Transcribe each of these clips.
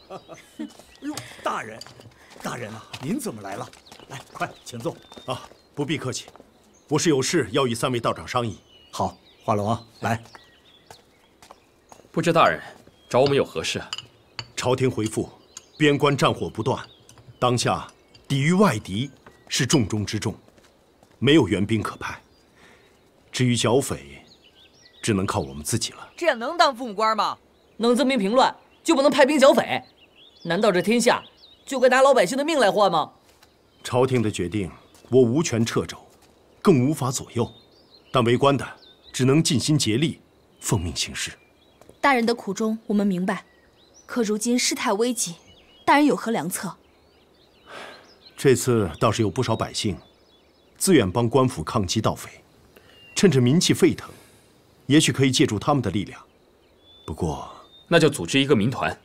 呦，大人啊，您怎么来了？来，快请坐。 啊，不必客气，我是有事要与3位道长商议。 好，华龙啊，来。 不知大人找我们有何事啊？ 朝廷回复，边关战火不断，当下抵御外敌是重中之重，没有援兵可派。至于剿匪，只能靠我们自己了。 这样能当父母官吗？ 能增兵平乱，就不能派兵剿匪？难道这天下就该拿老百姓的命来换吗？ 朝廷的决定，我无权掣肘，更无法左右。但为官的只能尽心竭力，奉命行事。 大人的苦衷我们明白，可如今事态危急，大人有何良策？ 这次倒是有不少百姓自愿帮官府抗击盗匪，趁着民气沸腾，也许可以借助他们的力量。不过， 那就组织一个民团。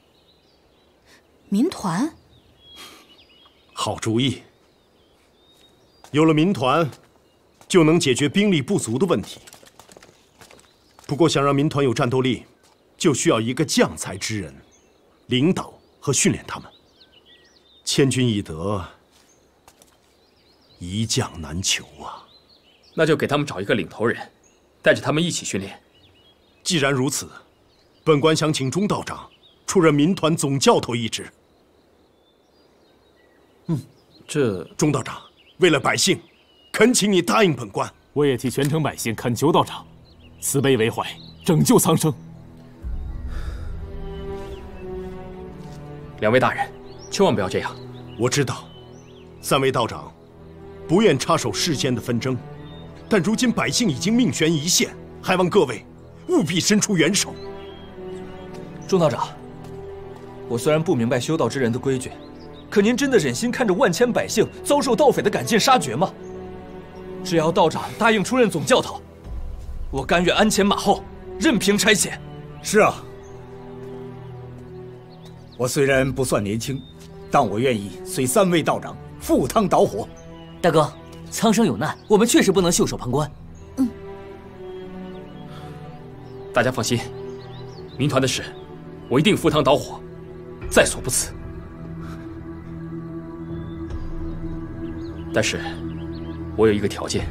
民团？ 好主意。有了民团，就能解决兵力不足的问题。不过，想让民团有战斗力，就需要一个将才之人，领导和训练他们。千军易得，一将难求啊！ 那就给他们找一个领头人，带着他们一起训练。 既然如此，本官想请钟道长出任民团总教头一职。 这钟道长，为了百姓，恳请你答应本官。 我也替全城百姓恳求道长，慈悲为怀，拯救苍生。 2位大人，千万不要这样。 我知道，3位道长不愿插手世间的纷争，但如今百姓已经命悬一线，还望各位务必伸出援手。 钟道长，我虽然不明白修道之人的规矩，可您真的忍心看着万千百姓遭受盗匪的赶尽杀绝吗？只要道长答应出任总教头，我甘愿鞍前马后，任凭差遣。 是啊，我虽然不算年轻，但我愿意随3位道长赴汤蹈火。 大哥，苍生有难，我们确实不能袖手旁观。 大家放心，民团的事，我一定赴汤蹈火，在所不辞。但是，我有一个条件。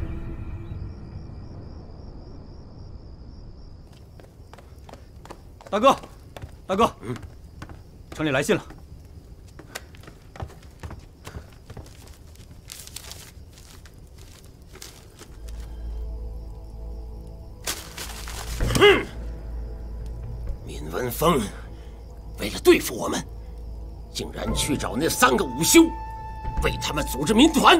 大哥，城里来信了。 闵文峰为了对付我们，竟然去找那3个武修，为他们组织民团。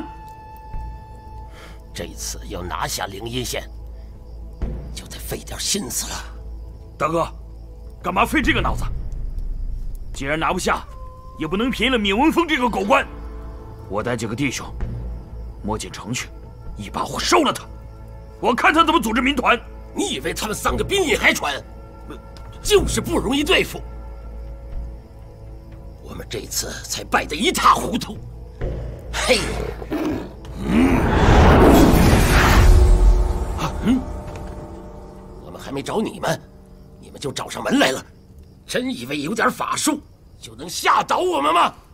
这次要拿下灵阴县，就得费点心思了。 大哥，干嘛费这个脑子？既然拿不下，也不能便宜了闵文峰这个狗官。我带几个弟兄摸进城去，一把火烧了他，我看他怎么组织民团。 你以为他们3个兵艺还传，就是不容易对付。我们这次才败得一塌糊涂。嘿，我们还没找你们，你们就找上门来了。真以为有点法术就能吓倒我们吗？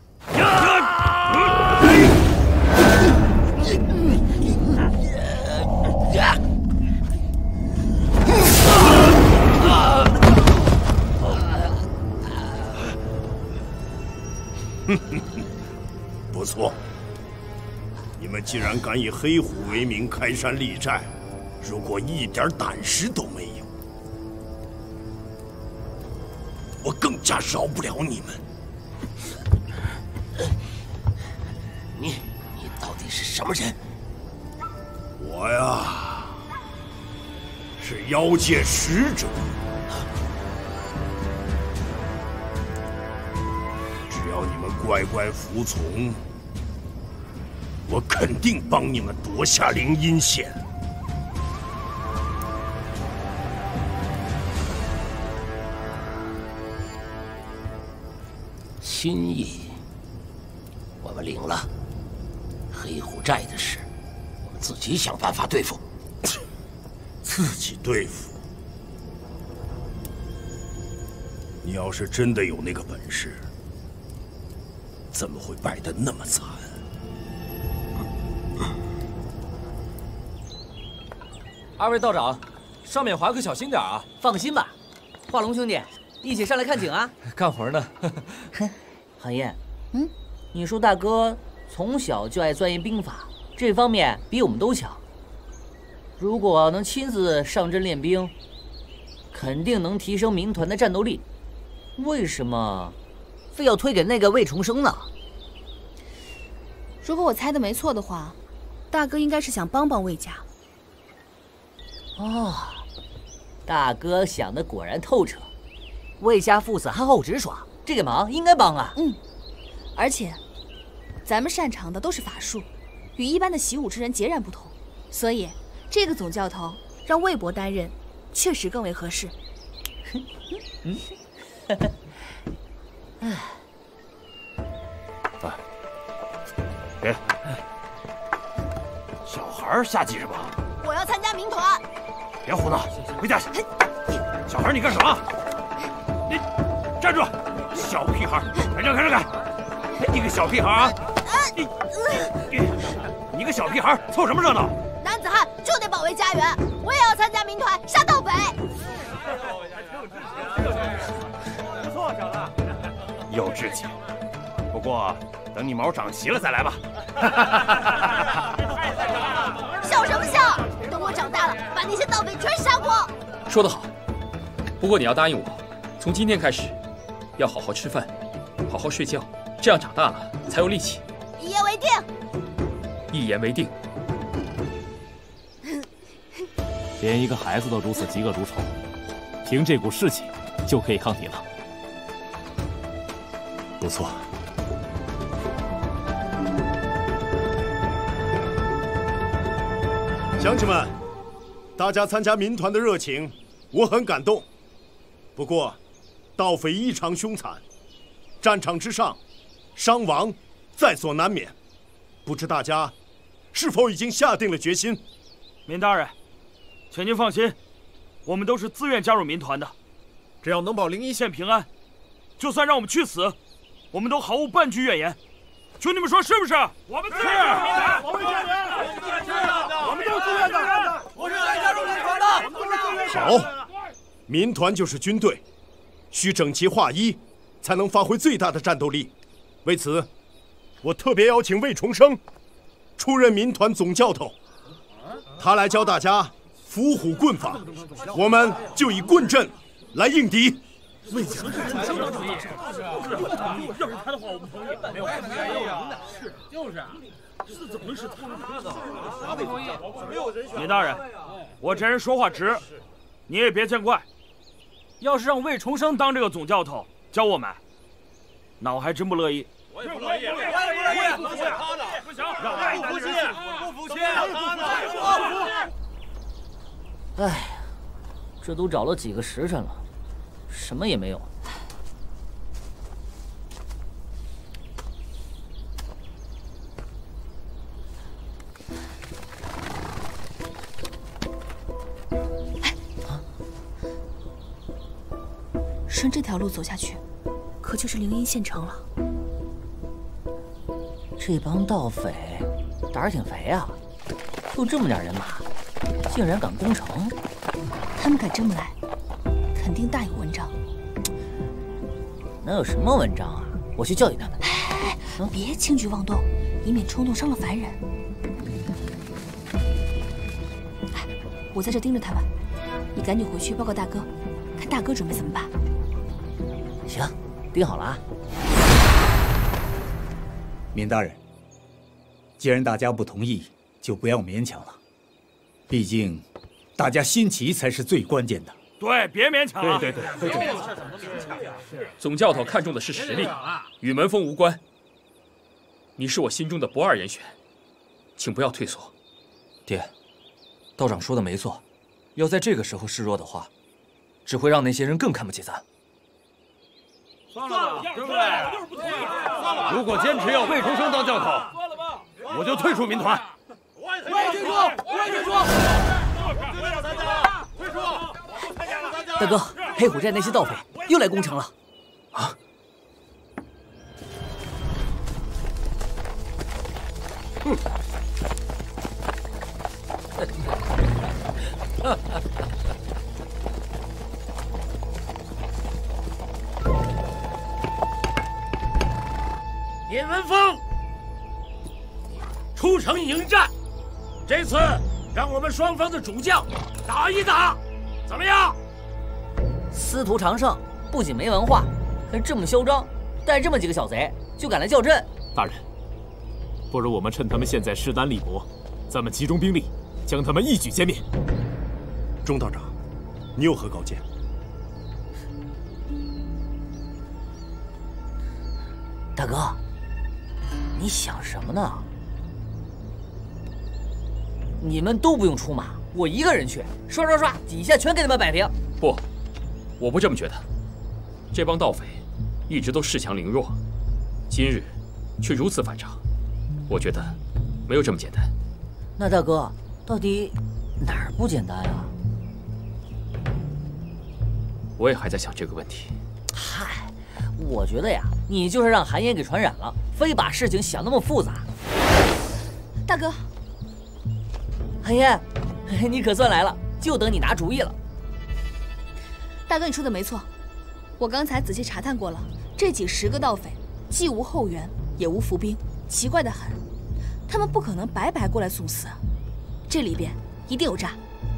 不错，你们既然敢以黑虎为名开山立寨，如果一点胆识都没有，我更加饶不了你们。 你到底是什么人？ 我呀，是妖界使者。只要你们乖乖服从，我肯定帮你们夺下灵阴县。 心意我们领了，黑虎寨的事，我们自己想办法对付。 自己对付？你要是真的有那个本事， 怎么会败得那么惨？ 二位道长，上面滑可小心点啊！ 放心吧，化龙兄弟，一起上来看景啊！ 干活呢。 韩燕，你说大哥从小就爱钻研兵法，这方面比我们都强。如果能亲自上阵练兵，肯定能提升民团的战斗力。为什么非要推给那个魏重生呢？ 如果我猜的没错的话，大哥应该是想帮帮魏家。 哦，大哥想的果然透彻，魏家父子憨厚直爽，这个忙应该帮啊。 而且咱们擅长的都是法术，与一般的习武之人截然不同，所以这个总教头让魏伯担任，确实更为合适。 别，小孩瞎急什么？ 我要参加民团。 别胡闹，回家去！小孩，你干什么？你站住！小屁孩，开张开！你个小屁孩啊！你个小屁孩，凑什么热闹？ 男子汉就得保卫家园，我也要参加民团杀盗匪。 不错，小子，有志气。不过等你毛长齐了再来吧。 笑什么笑？等我长大了，把那些盗匪全杀光。 说得好，不过你要答应我，从今天开始，要好好吃饭，好好睡觉，这样长大了才有力气。 一言为定。 一言为定。 连一个孩子都如此嫉恶如仇，凭这股士气就可以抗敌了。 不错。乡亲们，大家参加民团的热情，我很感动。不过，盗匪异常凶残，战场之上，伤亡在所难免。不知大家是否已经下定了决心？ 民大人，请您放心，我们都是自愿加入民团的。只要能保灵一县平安，就算让我们去死，我们都毫无半句怨言。兄弟们说是不是？我们是，我们加油！我们都是自愿的，我是来加入民团的。 好，民团就是军队，需整齐划一，才能发挥最大的战斗力。为此，我特别邀请魏重生出任民团总教头，他来教大家伏虎棍法，我们就以棍阵来应敌。 魏强是重生的主意，要是他的话，我们同意。没有不愿意啊，是就是啊，这怎么能是他的？不同意，没有人选。李大人，我这人说话直，你也别见怪。要是让魏重生当这个总教头教我们，那我还真不乐意。我也不乐意，我也不服气，他呢？不行，不服气，不服气，他呢？ 哎呀，这都找了几个时辰了。什么也没有。 顺这条路走下去，可就是灵阴县城了。 这帮盗匪胆儿挺肥啊，就这么点人马，竟然敢攻城。 他们敢这么来，肯定大有文章。 能有什么文章啊？我去教育他们。 别轻举妄动，以免冲动伤了凡人。我在这盯着他们，你赶紧回去报告大哥，看大哥准备怎么办。 行，盯好了啊。 闵大人，既然大家不同意，就不要勉强了。毕竟，大家心齐才是最关键的。 对，别勉强。 对。总教头看重的是实力，与门风无关。你是我心中的不二人选，请不要退缩。 爹，道长说的没错，要在这个时候示弱的话，只会让那些人更看不起咱。 算了吧，对不对？如果坚持要魏重生当教头，我就退出民团。我也退出。退出！ 大哥，黑虎寨那些盗匪又来攻城了。啊！ 闵文峰，出城迎战，这次让我们双方的主将打一打，怎么样？ 司徒常胜不仅没文化，还这么嚣张，带这么几个小贼就敢来叫阵。 大人，不如我们趁他们现在势单力薄，咱们集中兵力，将他们一举歼灭。 钟道长，你有何高见？ 大哥，你想什么呢？你们都不用出马，我一个人去，刷刷刷，几下全给他们摆平。 不，我不这么觉得。这帮盗匪一直都恃强凌弱，今日却如此反常，我觉得没有这么简单。 那大哥，到底哪儿不简单啊？ 我也还在想这个问题。 嗨，我觉得呀，你就是让韩嫣给传染了，非把事情想那么复杂。 大哥， 韩嫣，你可算来了，就等你拿主意了。 大哥，你说的没错，我刚才仔细查探过了，这几10个盗匪既无后援，也无伏兵，奇怪得很。他们不可能白白过来送死，这里边一定有诈。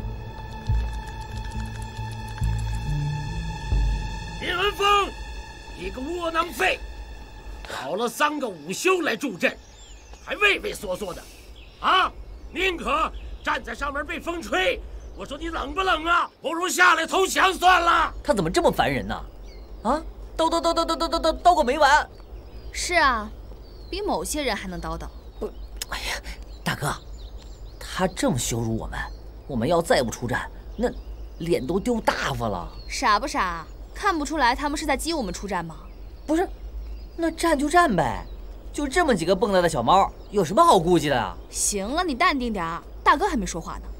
闵文峰，你个窝囊废，找了3个午休来助阵，还畏畏缩缩的，啊！宁可站在上面被风吹，我说你冷不冷啊？不如下来投降算了。 他怎么这么烦人呢？啊，叨个没完。 是啊，比某些人还能叨叨。 哎呀，大哥，他这么羞辱我们，我们要再不出战，那脸都丢大发了。 傻不傻？看不出来他们是在激我们出战吗？ 不是，那战就战呗，就这么几个蹦跶的小猫，有什么好顾忌的啊？ 行了，你淡定点儿，大哥还没说话呢。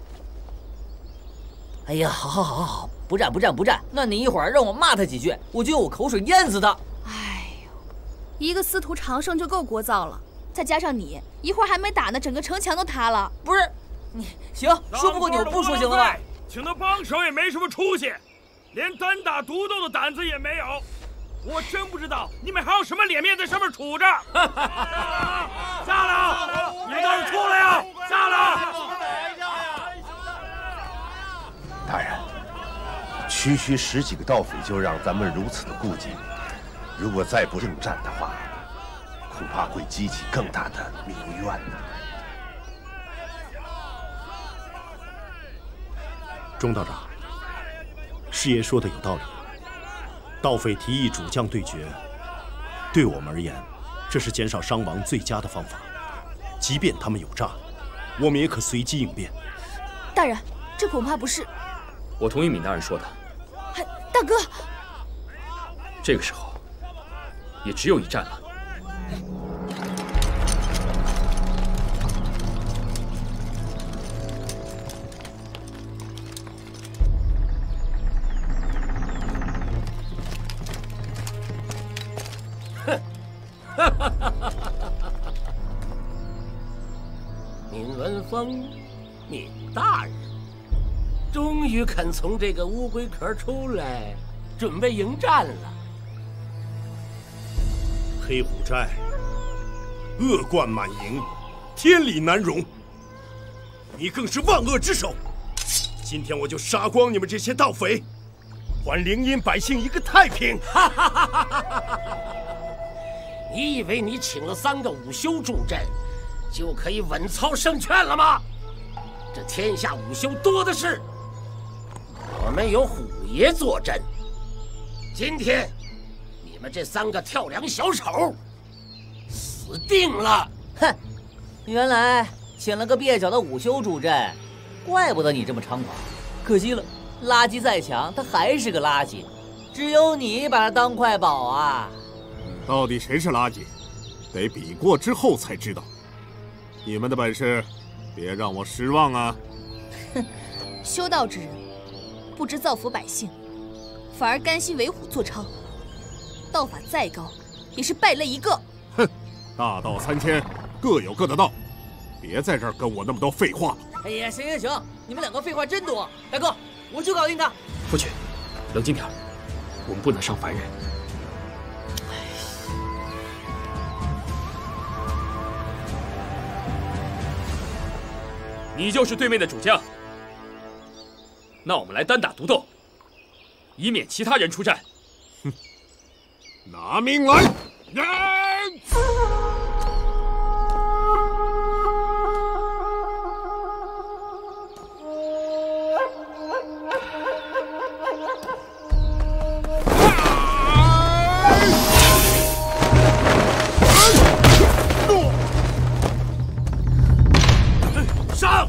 哎呀，好，不战。那你一会儿让我骂他几句，我就用我口水淹死他。 哎呦，一个司徒常胜就够聒噪了，再加上你，一会儿还没打呢，整个城墙都塌了。 不是，你行，说不过你我不说行了吗？ 请他帮手也没什么出息，连单打独斗的胆子也没有。我真不知道你们还有什么脸面在上面杵着。下来，你们倒是出来呀！下来！ 大人，区10几个盗匪就让咱们如此的顾忌，如果再不应战的话，恐怕会激起更大的民怨呢。 钟道长，师爷说的有道理。盗匪提议主将对决，对我们而言，这是减少伤亡最佳的方法。即便他们有诈，我们也可随机应变。 大人，这恐怕不是。 我同意闵大人说的。 大哥， 这个时候也只有一战了。 闵文峰，闵大人，终于肯从这个乌龟壳出来，准备迎战了。 黑虎寨恶贯满盈，天理难容。你更是万恶之首。今天我就杀光你们这些盗匪，还灵阴百姓一个太平。 你以为你请了3个午休助阵，就可以稳操胜券了吗？这天下午休多的是，我们有虎爷坐镇。今天你们这3个跳梁小丑死定了！ 哼，原来请了个蹩脚的午休助阵，怪不得你这么猖狂。可惜了，垃圾再强，他还是个垃圾，只有你把他当块宝啊！ 到底谁是垃圾，得比过之后才知道。你们的本事，别让我失望啊！ 哼，修道之人，不知造福百姓，反而甘心为虎作伥。道法再高，也是败类一个。 哼，大道3000， 各有各的道，别在这儿跟我那么多废话了。 哎呀，行行行，你们两个废话真多。大哥，我就搞定他。 不去，冷静点，我们不能伤凡人。你就是对面的主将，那我们来单打独斗，以免其他人出战。 哼，拿命来！ 上！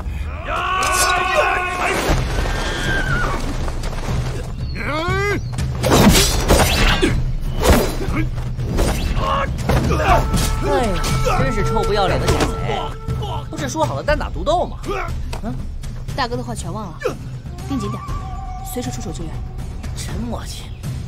哎呀，真是臭不要脸的小贼！不是说好了单打独斗吗？ 嗯，大哥的话全忘了，盯紧点，随时出手救援。 真默契。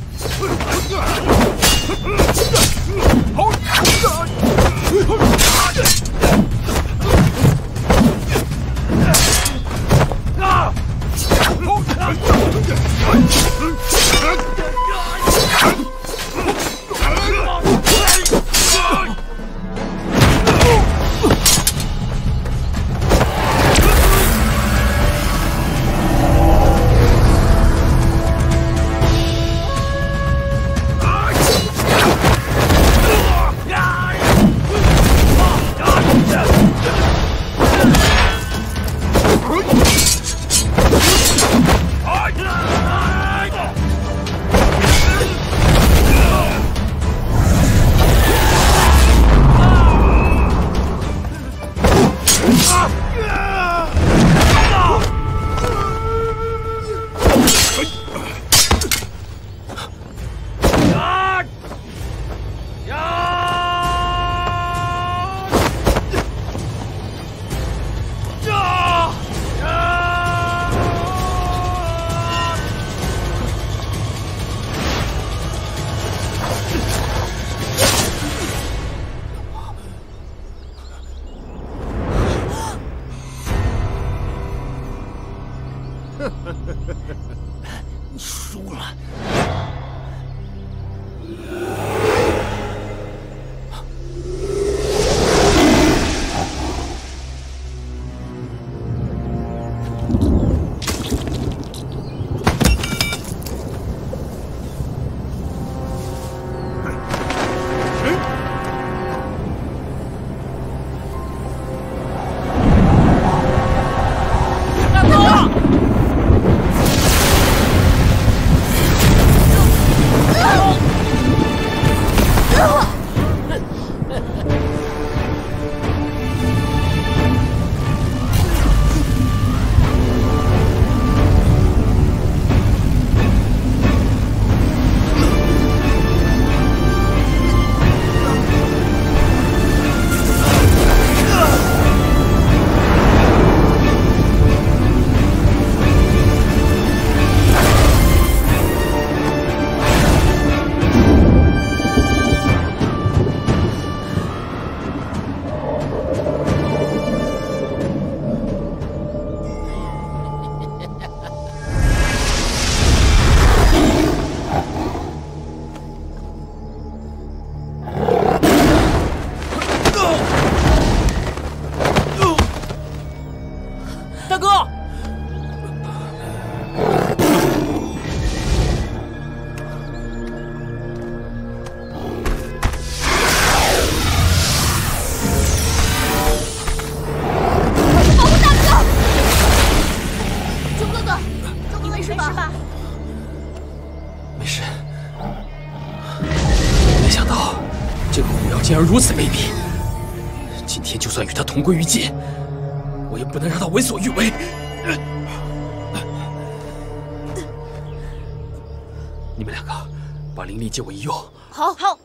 你输了。 大哥！ 保护大哥！钟哥哥，你没事吧？ 没事。没想到这个狐妖竟然如此卑鄙，今天就算与他同归于尽，我也不能让他为所欲为。你们两个把灵力借我一用。 好。好。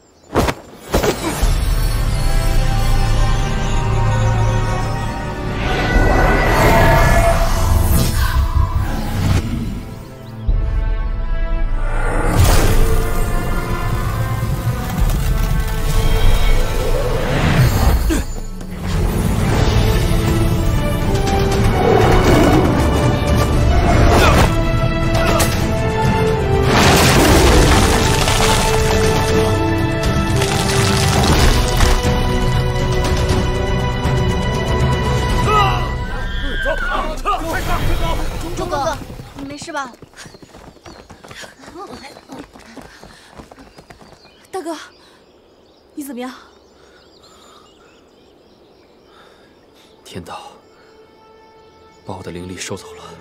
大哥，你怎么样？ 天道把我的灵力收走了，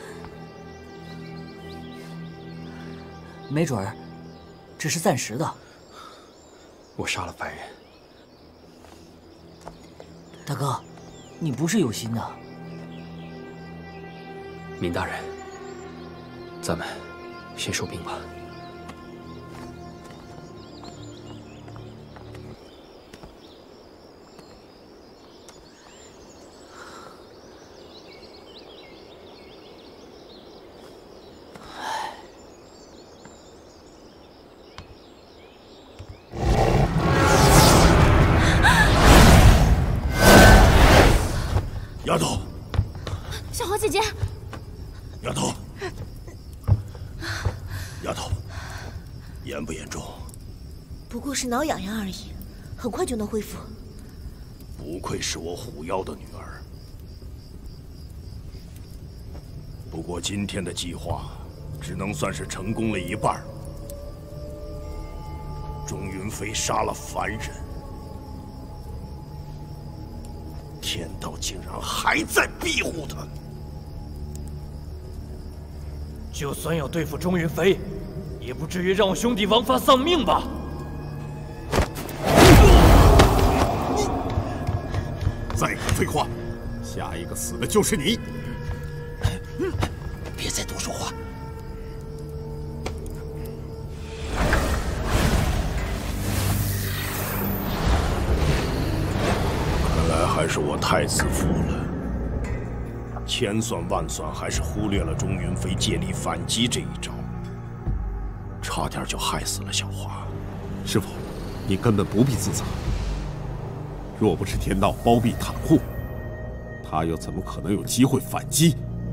没准儿只是暂时的。 我杀了凡人。 大哥，你不是有心的。 闵大人，咱们先收兵吧。 丫头， 小花姐姐， 丫头，丫头，严不严重？ 不过是挠痒痒而已，很快就能恢复。 不愧是我虎妖的女儿。不过今天的计划只能算是成功了一半。钟云飞杀了凡人，天道竟然还在庇护他。 就算要对付钟云飞，也不至于让我兄弟王发丧命吧？ 再敢废话，下一个死的就是你！ 别再多说话。 看来还是我太自负了，千算万算还是忽略了钟云飞借力反击这一招，差点就害死了小花。 师傅，你根本不必自责。若不是天道包庇袒护，他又怎么可能有机会反击？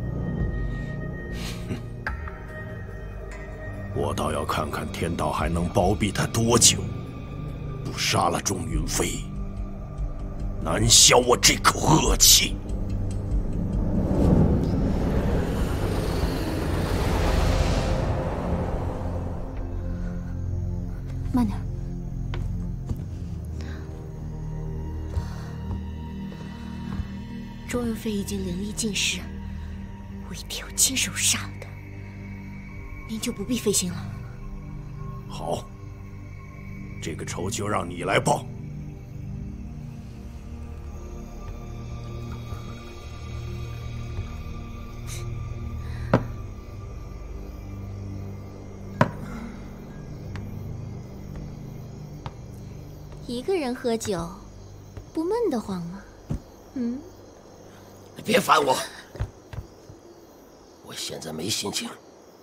我倒要看看天道还能包庇他多久。不杀了钟云飞，难消我这口恶气。 慢点。钟云飞已经灵力尽失，我一定要亲手杀了他。您就不必费心了。 好，这个仇就让你来报。 一个人喝酒，不闷得慌吗？嗯。 别烦我，我现在没心情。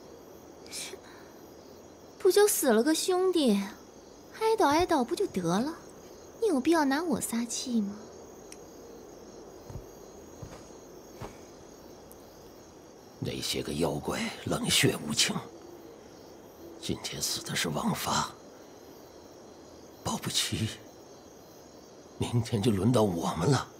不就死了个兄弟，哀悼哀悼不就得了？你有必要拿我撒气吗？ 那些个妖怪冷血无情，今天死的是王发，保不齐明天就轮到我们了。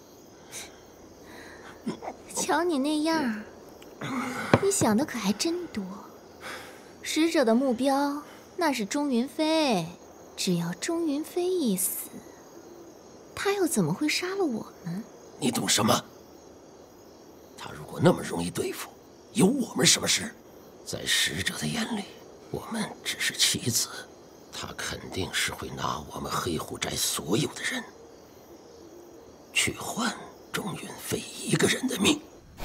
瞧你那样，你想的可还真多。使者的目标那是钟云飞，只要钟云飞一死，他又怎么会杀了我们？ 你懂什么？他如果那么容易对付，有我们什么事？在使者的眼里，我们只是棋子，他肯定是会拿我们黑虎寨所有的人去换钟云飞一个人的命。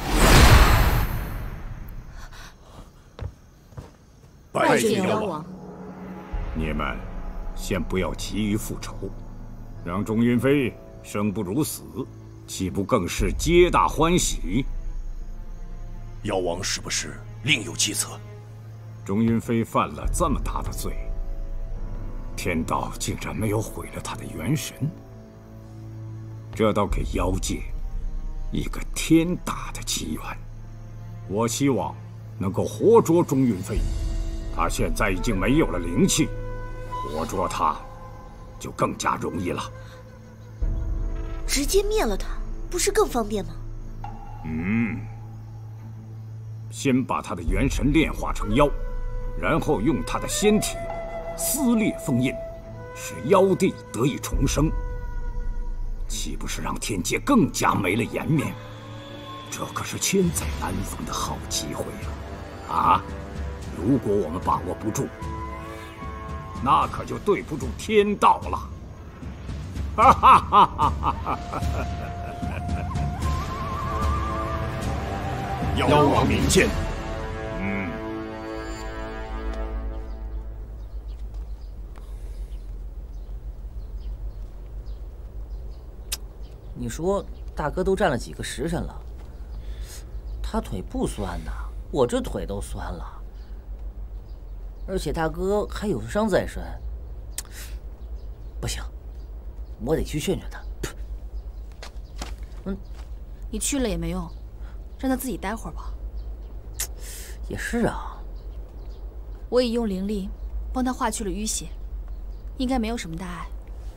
拜见妖王。 你们先不要急于复仇，让钟云飞生不如死，岂不更是皆大欢喜？ 妖王是不是另有计策？ 钟云飞犯了这么大的罪，天道竟然没有毁了他的元神，这倒给妖界一个天大的机缘。我希望能够活捉钟云飞。他现在已经没有了灵气，活捉他就更加容易了。 直接灭了他，不是更方便吗？ 先把他的元神炼化成妖，然后用他的仙体撕裂封印， 使妖帝得以重生，岂不是让天界更加没了颜面？这可是千载难逢的好机会啊！啊，如果我们把握不住，那可就对不住天道了。哈哈哈哈哈哈！ 妖王明鉴。 你说大哥都站了几个时辰了，他腿不酸呐，我这腿都酸了，而且大哥还有伤在身，不行，我得去劝劝他。 你去了也没用，让他自己待会儿吧。 也是啊， 我已用灵力帮他化去了淤血，应该没有什么大碍。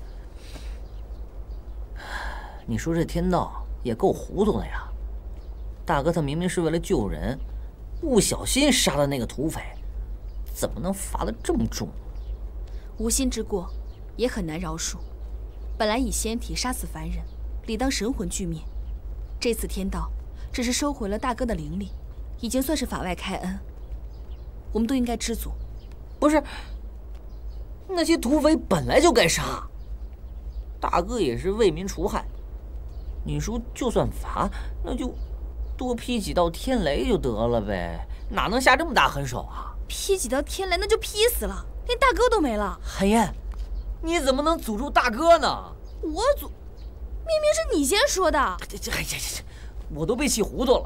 你说这天道也够糊涂的呀！大哥他明明是为了救人，不小心杀了那个土匪，怎么能罚得这么重？ 无心之过，也很难饶恕。本来以仙体杀死凡人，理当神魂俱灭。这次天道只是收回了大哥的灵力，已经算是法外开恩。我们都应该知足。 不是，那些土匪本来就该杀，大哥也是为民除害。你说就算罚，那就多劈几道天雷就得了呗，哪能下这么大狠手啊？ 劈几道天雷那就劈死了，连大哥都没了。 韩燕，你怎么能诅咒大哥呢？ 我诅，明明是你先说的。 这，我都被气糊涂了。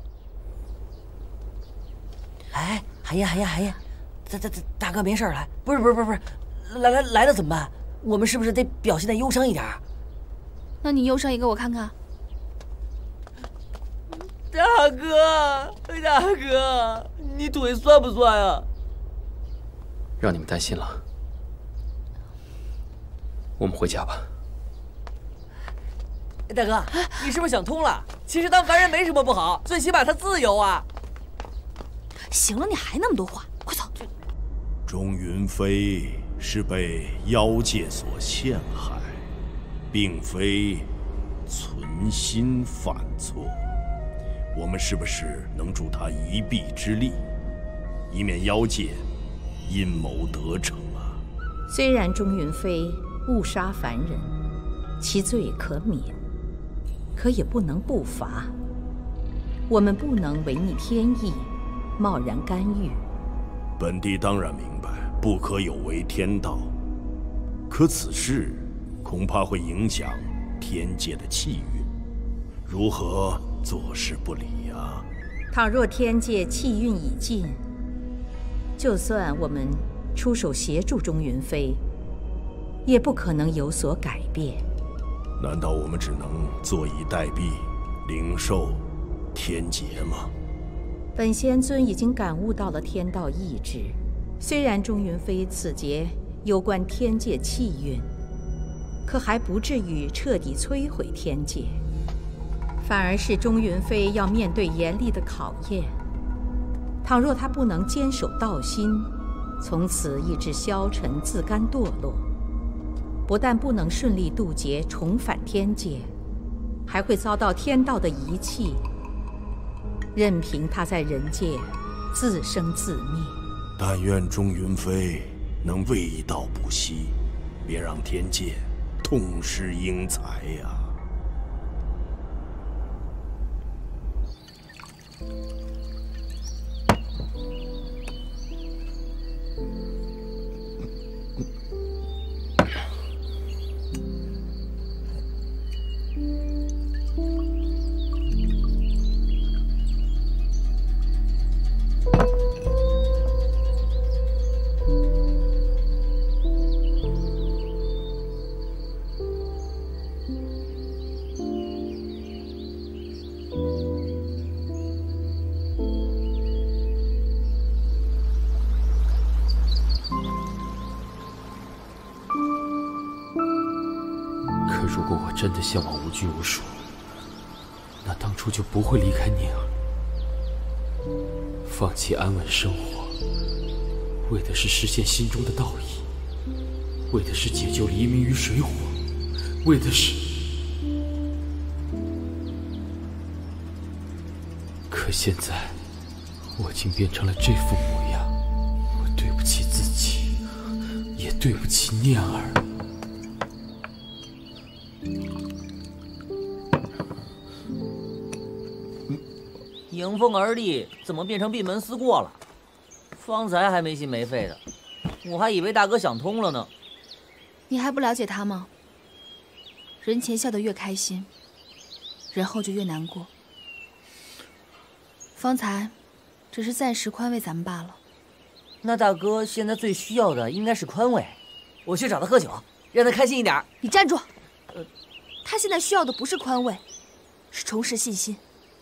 哎，韩燕，大哥没事来，不是，来了怎么办？我们是不是得表现得忧伤一点？ 那你忧伤也给我看看。 大哥，你腿酸不酸啊？ 让你们担心了，我们回家吧。 大哥，你是不是想通了？其实当凡人没什么不好，最起码他自由啊。 行了，你还那么多话，快走。 钟云飞是被妖界所陷害，并非存心犯错。我们是不是能助他一臂之力，以免妖界阴谋得逞啊？ 虽然钟云飞误杀凡人，其罪可免，可也不能不罚。我们不能违逆天意，贸然干预。 本帝当然明白，不可有违天道。可此事恐怕会影响天界的气运，如何坐视不理啊？ 倘若天界气运已尽，就算我们出手协助钟云飞，也不可能有所改变。 难道我们只能坐以待毙，领受天劫吗？ 本仙尊已经感悟到了天道意志，虽然钟云飞此劫有关天界气运，可还不至于彻底摧毁天界，反而是钟云飞要面对严厉的考验。倘若他不能坚守道心，从此意志消沉，自甘堕落，不但不能顺利渡劫重返天界，还会遭到天道的遗弃，任凭他在人界自生自灭。 但愿钟云飞能为道不惜，别让天界痛失英才呀！ 如果我真的向往无拘无束，那当初就不会离开宁儿，放弃安稳生活，为的是实现心中的道义， 为的是解救黎明于水火，为的是……可现在，我竟变成了这副模样，我对不起自己，也对不起念儿。 迎风而立，怎么变成闭门思过了？方才还没心没肺的，我还以为大哥想通了呢。 你还不了解他吗？人前笑得越开心，人后就越难过。方才只是暂时宽慰咱们罢了。 那大哥现在最需要的应该是宽慰，我去找他喝酒，让他开心一点。 你站住！他现在需要的不是宽慰，是重拾信心。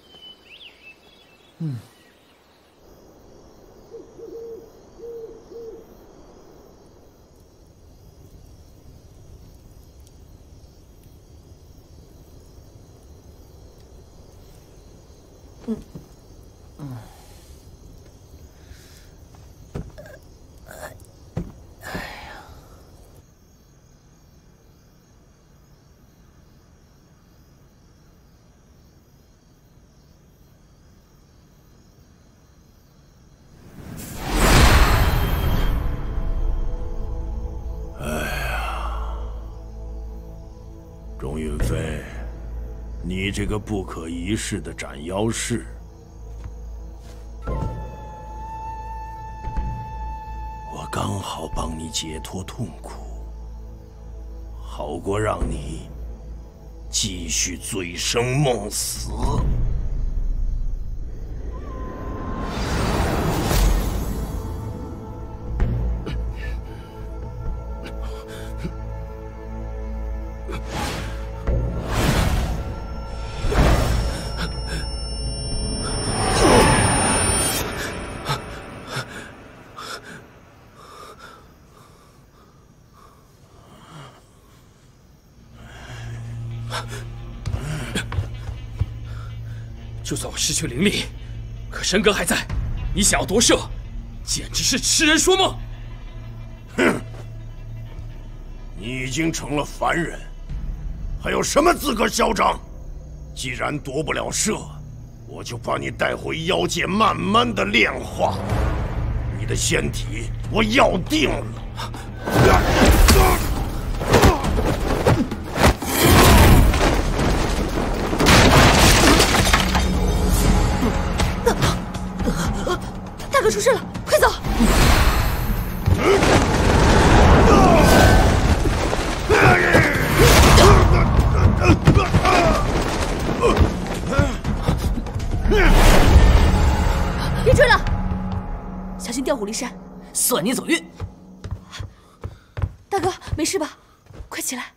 钟云飞，你这个不可一世的斩妖士，我刚好帮你解脱痛苦，好过让你继续醉生梦死。 就算我失去灵力，可神格还在，你想要夺舍，简直是痴人说梦！ 哼，你已经成了凡人，还有什么资格嚣张？既然夺不了舍，我就把你带回妖界，慢慢的炼化。你的仙体我要定了。 大哥出事了，快走！别追了，小心调虎离山。 算你走运。 大哥，没事吧？快起来！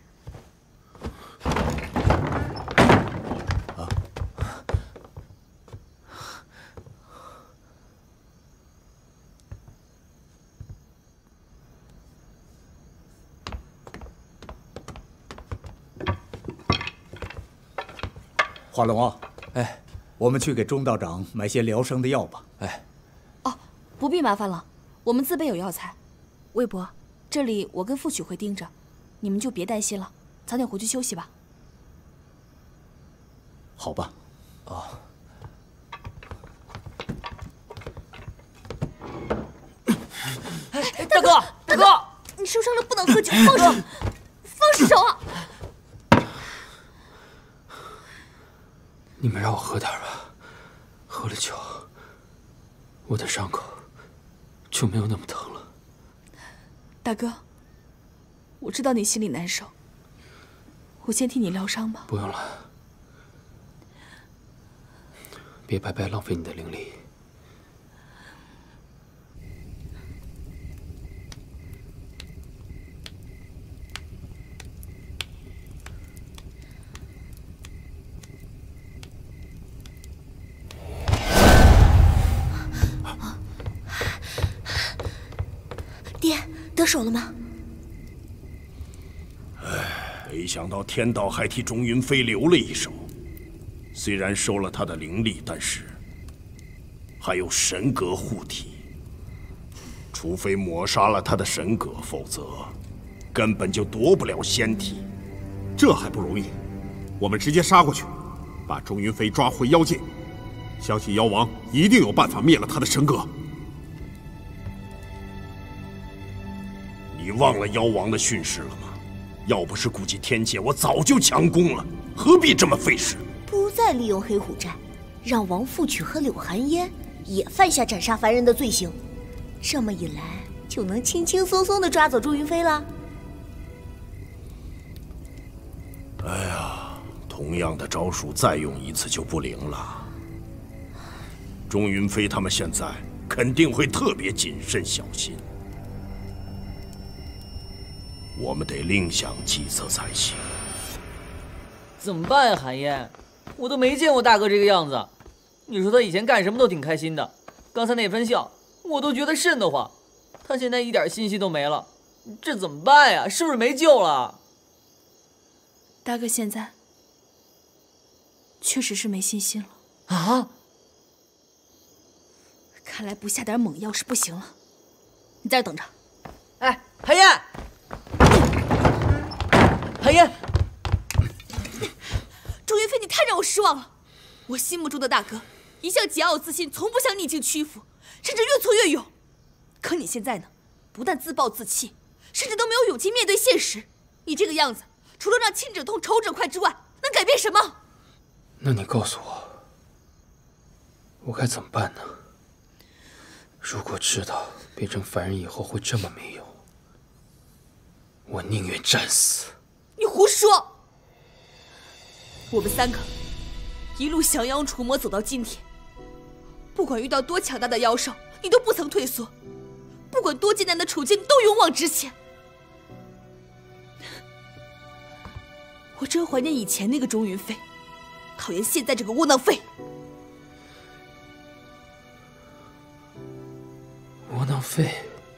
华龙啊，哎，我们去给钟道长买些疗伤的药吧。 哎， 哦，不必麻烦了，我们自备有药材。魏伯，这里我跟傅曲会盯着，你们就别担心了，早点回去休息吧。 好吧。 哦。 哎，大哥，大哥， 你受伤了，不能喝酒，放手，放手啊！ 你们让我喝点吧，喝了酒，我的伤口就没有那么疼了。 大哥，我知道你心里难受，我先替你疗伤吧。 不用了，别白白浪费你的灵力。 爹，得手了吗？ 唉，没想到天道还替钟云飞留了一手。虽然收了他的灵力，但是还有神格护体。除非抹杀了他的神格，否则根本就夺不了仙体。 这还不容易？我们直接杀过去，把钟云飞抓回妖界。相信妖王一定有办法灭了他的神格。 你忘了妖王的训示了吗？要不是顾及天界，我早就强攻了，何必这么费事？ 不如再利用黑虎寨，让王富曲和柳寒烟也犯下斩杀凡人的罪行，这么一来，就能轻轻松松地抓走钟云飞了。 哎呀，同样的招数再用一次就不灵了。钟云飞他们现在肯定会特别谨慎小心，我们得另想计策才行。 怎么办呀，寒烟？我都没见过大哥这个样子。你说他以前干什么都挺开心的，刚才那番笑，我都觉得瘆得慌。他现在一点信息都没了，这怎么办呀？是不是没救了？ 大哥现在确实是没信心了啊！ 看来不下点猛药是不行了。你在这等着。 哎，寒烟，寒烟， 钟云飞，你太让我失望了。我心目中的大哥一向桀骜自信，从不向逆境屈服，甚至越挫越勇。可你现在呢，不但自暴自弃，甚至都没有勇气面对现实。你这个样子，除了让亲者痛仇者快之外，能改变什么？ 那你告诉我，我该怎么办呢？如果知道变成凡人以后会这么没用，我宁愿战死。 你胡说！我们三个一路降妖除魔走到今天，不管遇到多强大的妖兽，你都不曾退缩；不管多艰难的处境，都勇往直前。我真怀念以前那个钟云飞，讨厌现在这个窝囊废。 窝囊废？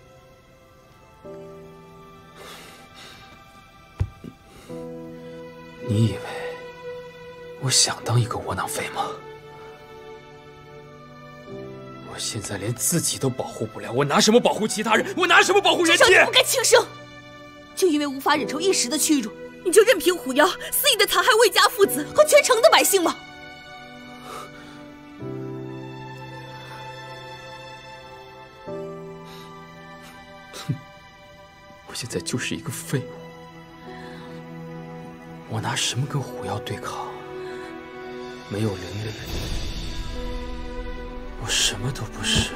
你以为我想当一个窝囊废吗？我现在连自己都保护不了，我拿什么保护其他人？我拿什么保护人界？ 至少你不该轻生，就因为无法忍受一时的屈辱，你就任凭虎妖肆意的残害魏家父子和全城的百姓吗？ 我现在就是一个废物，我拿什么跟虎妖对抗？没有灵力，我什么都不是。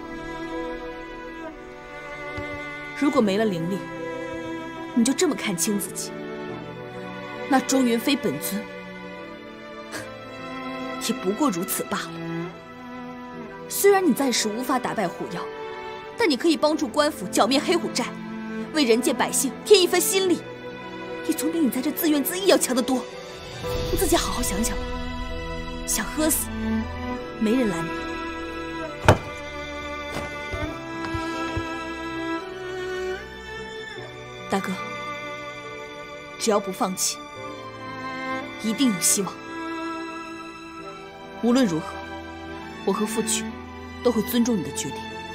如果没了灵力，你就这么看清自己，那钟云飞本尊也不过如此罢了。虽然你暂时无法打败虎妖，但你可以帮助官府剿灭黑虎寨，为人界百姓添一份心力，也总比你在这自怨自艾要强得多。你自己好好想想吧，想喝死，没人拦你。大哥，只要不放弃，一定有希望。无论如何，我和傅曲都会尊重你的决定。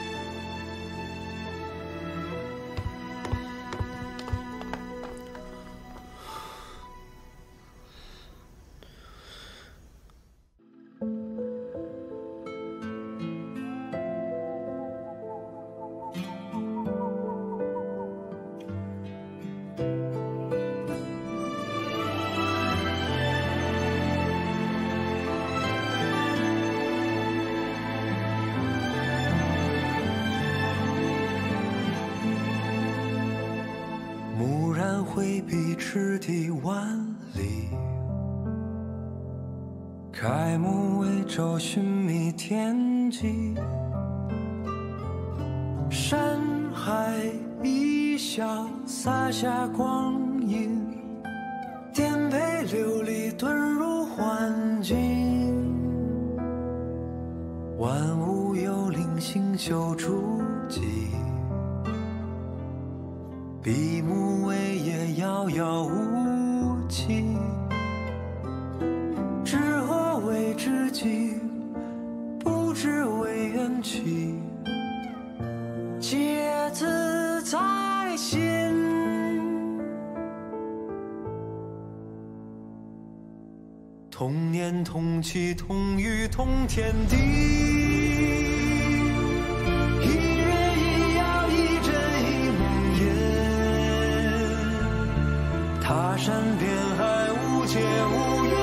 挥笔赤地万里，开目为舟寻觅天际。山海一笑，洒下光阴，颠沛流离，遁入幻境。万物有灵，星宿诸迹。闭目为夜，遥遥无期。知何为知己？不知为缘起。皆自在心。 同年同气同语同天地，一月一曜一针一梦魇，他山边海无界无缘。